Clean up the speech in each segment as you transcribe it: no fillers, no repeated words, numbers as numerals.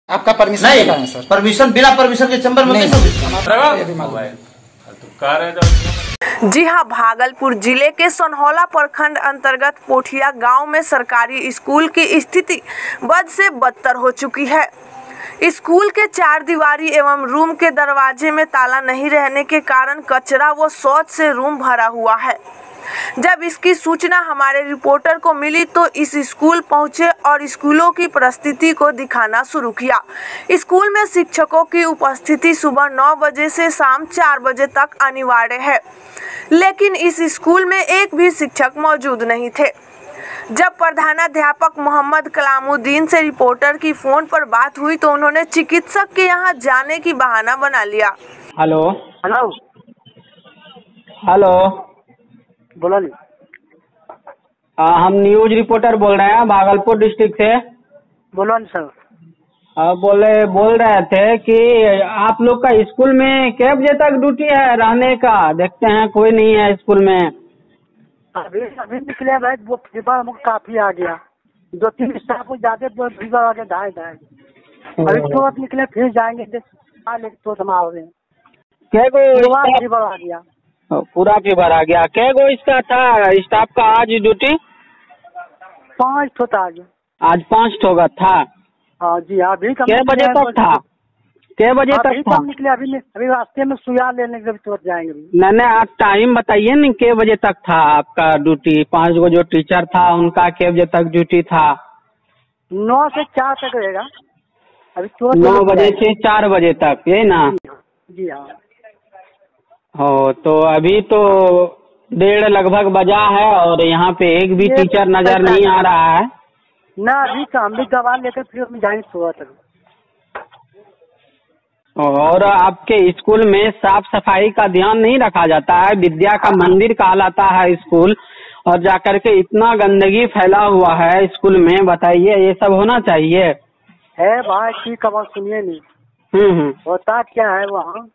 आपका परमिशन नहीं है सर? परमिशन, बिना परमिशन के चैम्बर में जी हाँ, भागलपुर जिले के सनहौला प्रखंड अंतर्गत पोठिया गांव में सरकारी स्कूल की स्थिति बद से बदतर हो चुकी है। स्कूल के 4 दीवारी एवं रूम के दरवाजे में ताला नहीं रहने के कारण कचरा व शौच से रूम भरा हुआ है। जब इसकी सूचना हमारे रिपोर्टर को मिली तो इस स्कूल पहुंचे और स्कूलों की परिस्थिति को दिखाना शुरू किया। स्कूल में शिक्षकों की उपस्थिति सुबह 9 बजे से शाम 4 बजे तक अनिवार्य है, लेकिन इस स्कूल में एक भी शिक्षक मौजूद नहीं थे। जब प्रधानाध्यापक मोहम्मद कलामुद्दीन से रिपोर्टर की फोन पर बात हुई तो उन्होंने चिकित्सक के यहाँ जाने की बहाना बना लिया। हेलो हेलो हेलो, बोलो नहीं। हम न्यूज रिपोर्टर बोल रहे हैं भागलपुर डिस्ट्रिक्ट से। बोलो नहीं सर। बोल रहे थे कि आप लोग का स्कूल में कितने बजे तक ड्यूटी है रहने का? देखते हैं कोई नहीं है स्कूल में। अभी निकले भाई, वो फीवर हमको काफी आ गया। 2-3 स्टाफ को ज्यादा फीवर आ गया, ढाई अभी तुरंत निकले, फिर जाएंगे तो समाओगे। फीवर आ गया, पूरा फीवर आ गया। कै गो इसका था स्टाफ का आज ड्यूटी? 5 ठो था आज 5 ठो का था। हाँ जी, अभी कै बजे तक था? कै बजे तक था? निकले अभी रास्ते में सुइया लेने के लिए तुरंत जाएंगे। नहीं, आप टाइम बताइए न, कै बजे तक था आपका ड्यूटी? 5 गो जो टीचर था उनका कै बजे तक ड्यूटी था? 9 से 4 तक रहेगा। अभी 9 बजे से 4 बजे तक, यही ना? जी हाँ। हो तो अभी तो 1:30 लगभग बजा है और यहाँ पे एक भी टीचर नजर नहीं आ रहा है ना। अभी तो हम भी दवा लेकर फिर हम जाएंगे सुबह तक। और आपके स्कूल में साफ सफाई का ध्यान नहीं रखा जाता है? विद्या का मंदिर कहलाता है स्कूल, और जाकर के इतना गंदगी फैला हुआ है स्कूल में। बताइए, ये सब होना चाहिए है भाई? ठीक है, सुनिए नहीं। होता क्या है वहाँ,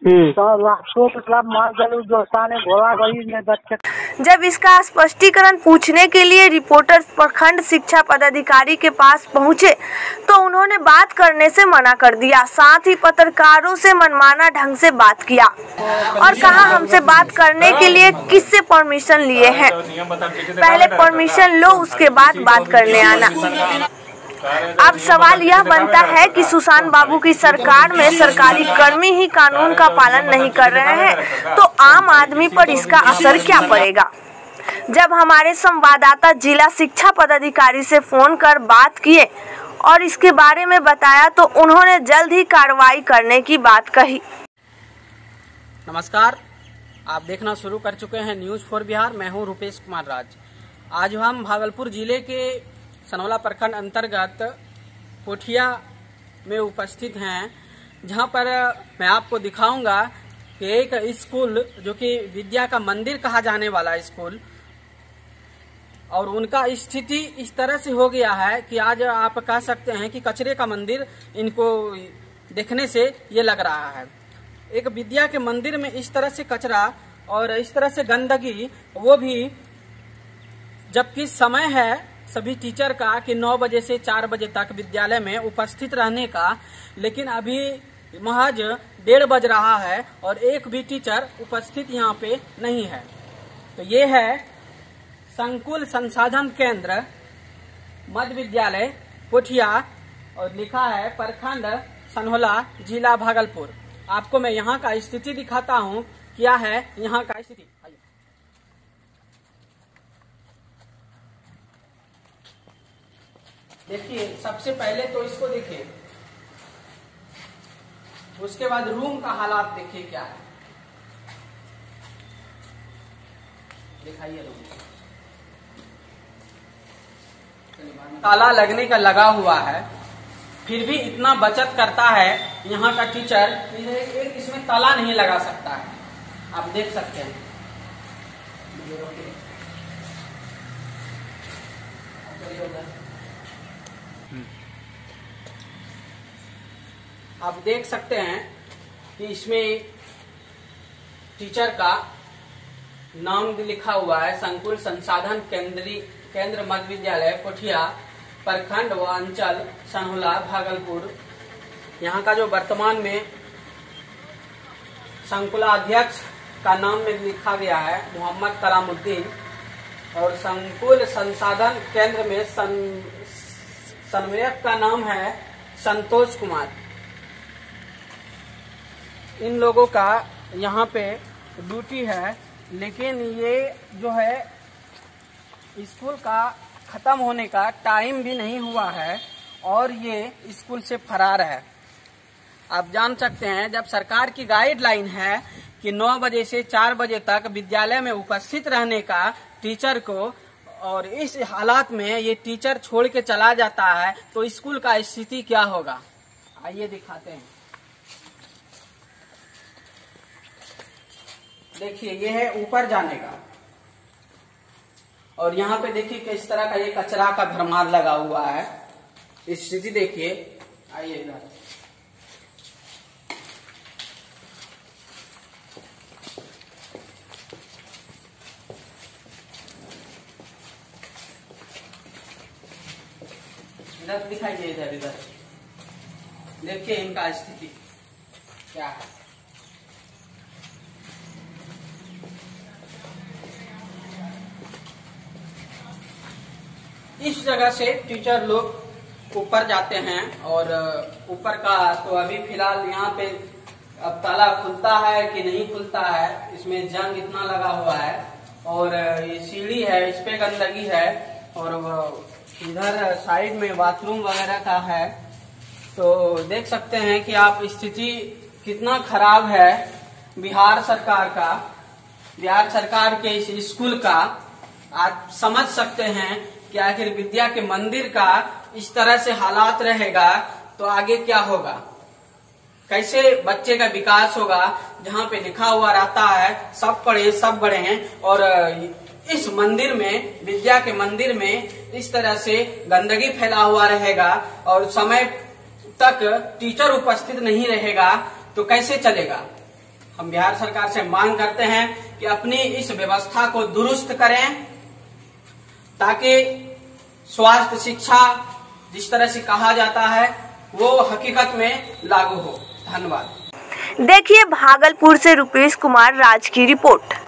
जब इसका स्पष्टीकरण पूछने के लिए रिपोर्टर प्रखंड शिक्षा पदाधिकारी के पास पहुंचे तो उन्होंने बात करने से मना कर दिया। साथ ही पत्रकारों से मनमाना ढंग से बात किया और कहा हमसे बात करने के लिए किससे परमिशन लिए हैं, पहले परमिशन लो उसके बाद बात करने आना। अब सवाल यह बनता है कि सुशांत बाबू की सरकार में सरकारी कर्मी ही कानून का पालन नहीं कर रहे हैं तो आम आदमी पर इसका असर क्या पड़ेगा? जब हमारे संवाददाता जिला शिक्षा पदाधिकारी से फोन कर बात किए और इसके बारे में बताया तो उन्होंने जल्द ही कार्रवाई करने की बात कही। नमस्कार, आप देखना शुरू कर चुके हैं न्यूज फॉर बिहार। मैं हूं रुपेश कुमार राज। आज हम भागलपुर जिले के सनहौला प्रखंड अंतर्गत पोठिया में उपस्थित हैं, जहां पर मैं आपको दिखाऊंगा कि एक स्कूल जो कि विद्या का मंदिर कहा जाने वाला स्कूल, और उनका स्थिति इस तरह से हो गया है कि आज आप कह सकते हैं कि कचरे का मंदिर इनको देखने से ये लग रहा है। एक विद्या के मंदिर में इस तरह से कचरा और इस तरह से गंदगी, वो भी जबकि समय है सभी टीचर का कि 9 बजे से 4 बजे तक विद्यालय में उपस्थित रहने का, लेकिन अभी महज 1:30 बज रहा है और एक भी टीचर उपस्थित यहाँ पे नहीं है। तो ये है संकुल संसाधन केंद्र मध्य विद्यालय पोठिया और लिखा है प्रखंड सनहौला जिला भागलपुर। आपको मैं यहाँ का स्थिति दिखाता हूँ, क्या है यहाँ का स्थिति। देखिए, सबसे पहले तो इसको देखिए, उसके बाद रूम का हालात देखिए क्या है। दिखाइए रूम। ताला लगने का लगा हुआ है, फिर भी इतना बचत करता है यहाँ का टीचर, एक इसमें ताला नहीं लगा सकता है। आप देख सकते हैं। आप देख सकते हैं कि इसमें टीचर का नाम भी लिखा हुआ है, संकुल संसाधन केंद्र मध्य विद्यालय पोठिया प्रखंड व अंचल सनहौला भागलपुर यहाँ का जो वर्तमान में संकुलाध्यक्ष का नाम में लिखा गया है मोहम्मद कलामुद्दीन, और संकुल संसाधन केंद्र में संवेदक का नाम है संतोष कुमार। इन लोगों का यहाँ पे ड्यूटी है, लेकिन ये जो है स्कूल का खत्म होने का टाइम भी नहीं हुआ है और ये स्कूल से फरार है। आप जान सकते हैं, जब सरकार की गाइडलाइन है कि 9 बजे से 4 बजे तक विद्यालय में उपस्थित रहने का टीचर को, और इस हालात में ये टीचर छोड़ के चला जाता है तो स्कूल का स्थिति क्या होगा, आइए दिखाते हैं। देखिए ये है ऊपर जाने का, और यहाँ पे देखिए किस तरह का ये कचरा का भरमार लगा हुआ है। स्थिति देखिए, आइए इधर। इधर दिखाइए, इधर इधर देखिए इनका स्थिति क्या है। इस जगह से टीचर लोग ऊपर जाते हैं, और ऊपर का तो अभी फिलहाल यहाँ पे अब ताला खुलता है कि नहीं खुलता है, इसमें जंग इतना लगा हुआ है, और ये सीढ़ी है, इस पे गंदगी है, और इधर साइड में बाथरूम वगैरह का है। तो देख सकते हैं कि आप स्थिति कितना खराब है बिहार सरकार का, बिहार सरकार के इस स्कूल का। आप समझ सकते हैं कि आखिर विद्या के मंदिर का इस तरह से हालात रहेगा तो आगे क्या होगा, कैसे बच्चे का विकास होगा, जहाँ पे लिखा हुआ रहता है सब पढ़े सब बड़े हैं, और इस मंदिर में, विद्या के मंदिर में इस तरह से गंदगी फैला हुआ रहेगा और समय तक टीचर उपस्थित नहीं रहेगा तो कैसे चलेगा। हम बिहार सरकार से मांग करते हैं कि अपनी इस व्यवस्था को दुरुस्त करें, ताकि स्वास्थ्य शिक्षा जिस तरह से कहा जाता है वो हकीकत में लागू हो। धन्यवाद। देखिए भागलपुर से रुपेश कुमार राज की रिपोर्ट।